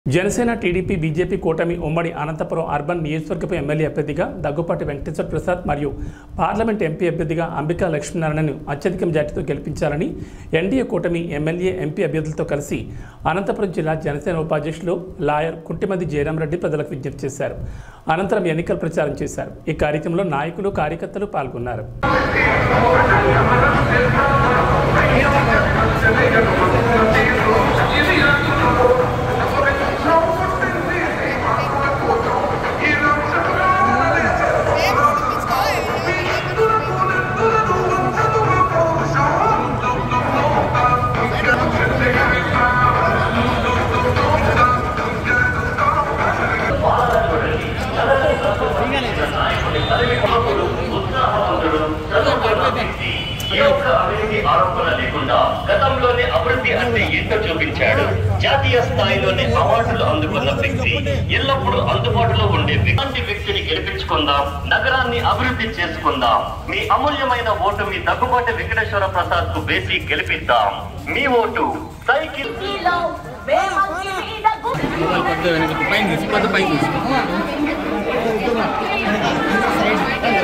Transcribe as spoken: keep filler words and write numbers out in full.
Janasena TDP BJP కూటమి ఉమ్మడి Anantapuram urban నియోజకవర్గపు MLA అభ్యర్థిగా దగ్గుపాటి వెంకటేశ్వర ప్రసాద్ మరియు పార్లమెంట్ ఎంపీ అభ్యర్థిగా అంబికా లక్ష్మీనారాయణను అత్యధిక మెజార్టీతో గెలిపించాలని ఎన్డీఏ కూటమి ఎమ్మెల్యే ఎంపీ అభ్యర్థులతో కలిసి అనంతపురం జిల్లా జనసేన ఉపాధ్యక్షులు లాయర్ కుంటిమంది జయరామరెడ్డి ప్రజలకు విజ్ఞప్తి చేశారు. అనంతరం ఎన్నికల ప్రచారం చేశారు. ఈ కార్యక్రమంలో నాయకులు కార్యకర్తలు పాల్గొన్నారు. గతంలోనే అభివృద్ధి అంటే ఏంటో చూపించాడు. జాతీయ స్థాయిలోనే అవార్డులు అందుకున్న వ్యక్తి, ఎల్లప్పుడూ అందుబాటులో ఉండే ఇలాంటి వ్యక్తిని గెలిపించుకుందాం. నగరాన్ని అభివృద్ధి చేసుకుందాం. మీ అమూల్యమైన ఓటు మీ దగ్గుబాటి వెంకటేశ్వర ప్రసాద్ కు వేసి గెలిపిద్దాం. మీ ఓటు సైకిల్ పైన